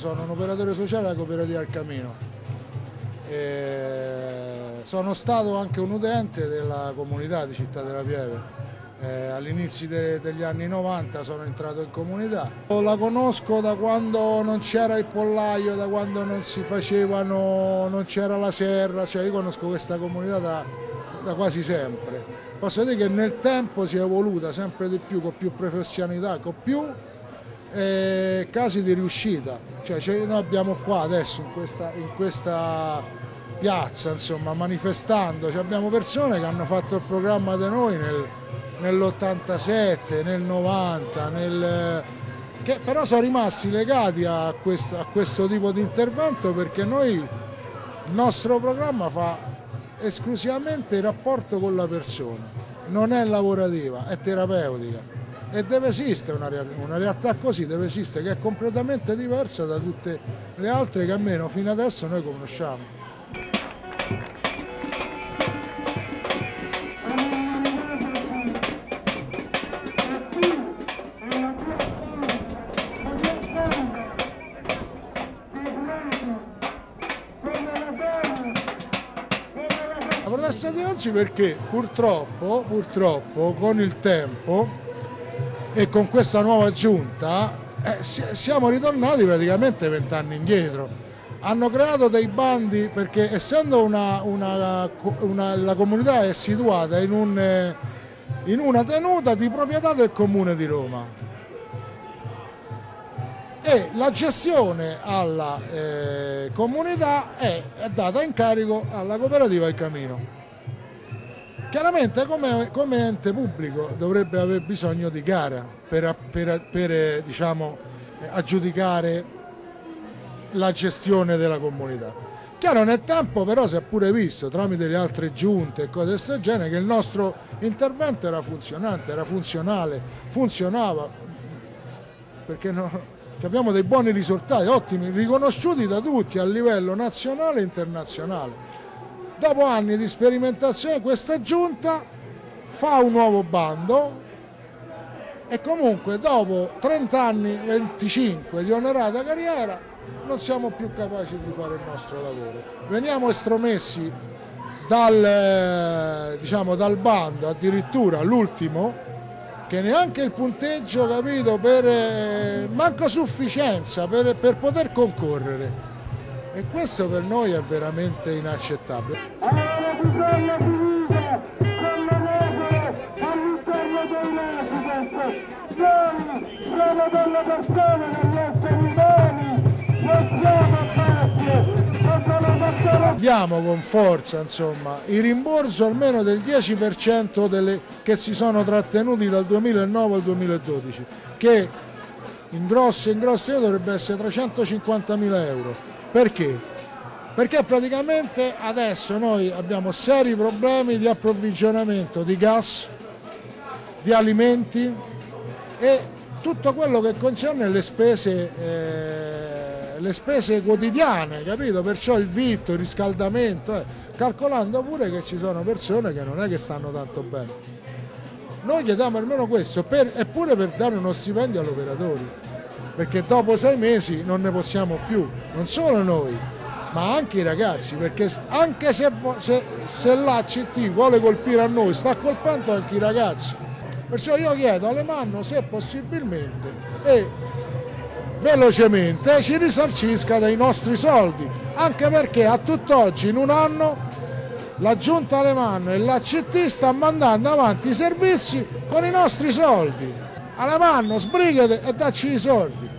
sono un operatore sociale della Cooperativa del Camino. Sono stato anche un utente della comunità di Città della Pieve. All'inizio degli anni 90 sono entrato in comunità. La conosco da quando non c'era il pollaio, da quando non si facevano, non c'era la serra, cioè io conosco questa comunità da quasi sempre. Posso dire che nel tempo si è evoluta sempre di più, con più professionalità, con più casi di riuscita. Cioè, noi abbiamo qua adesso in questa piazza, insomma, manifestando, abbiamo persone che hanno fatto il programma da noi nell'87, nel 90, che però sono rimasti legati a questo tipo di intervento, perché il nostro programma fa esclusivamente il rapporto con la persona, non è lavorativa, è terapeutica e deve esistere una realtà così, deve esistere, che è completamente diversa da tutte le altre che almeno fino adesso noi conosciamo. La protesta di oggi perché purtroppo con il tempo e con questa nuova giunta siamo ritornati praticamente 20 anni indietro. Hanno creato dei bandi perché essendo la comunità è situata in una tenuta di proprietà del Comune di Roma e la gestione alla comunità è data in carico alla Cooperativa del Camino. Chiaramente come ente pubblico dovrebbe aver bisogno di gara per diciamo, aggiudicare la gestione della comunità. Chiaro, nel tempo però si è pure visto tramite le altre giunte e cose di questo genere che il nostro intervento era funzionante, era funzionale, funzionava, perché abbiamo dei buoni risultati, ottimi, riconosciuti da tutti a livello nazionale e internazionale. Dopo anni di sperimentazione questa giunta fa un nuovo bando e comunque dopo 30 anni, 25 di onorata carriera non siamo più capaci di fare il nostro lavoro. Veniamo estromessi dal bando, addirittura l'ultimo, che neanche il punteggio, capito, manca sufficienza per poter concorrere. E questo per noi è veramente inaccettabile. Siamo delle persone, degli esseri umani, non siamo bestie. Diamo con forza, insomma, il rimborso almeno del 10% che si sono trattenuti dal 2009 al 2012, che in grosse dovrebbe essere 350.000 euro. Perché? Perché praticamente adesso noi abbiamo seri problemi di approvvigionamento di gas, di alimenti e tutto quello che concerne le spese quotidiane, capito? Perciò il vitto, il riscaldamento, calcolando pure che ci sono persone che non è che stanno tanto bene. Noi chiediamo almeno questo, eppure per dare uno stipendio agli operatori, perché dopo 6 mesi non ne possiamo più, non solo noi, ma anche i ragazzi, perché anche se l'ACT vuole colpire a noi, sta colpendo anche i ragazzi. Perciò io chiedo all'Alemanno se possibilmente e velocemente ci risarcisca dei nostri soldi, anche perché a tutt'oggi in un anno la giunta Alemanno e l'ACT sta mandando avanti i servizi con i nostri soldi. Alemanno, sbrigate e dacci i soldi.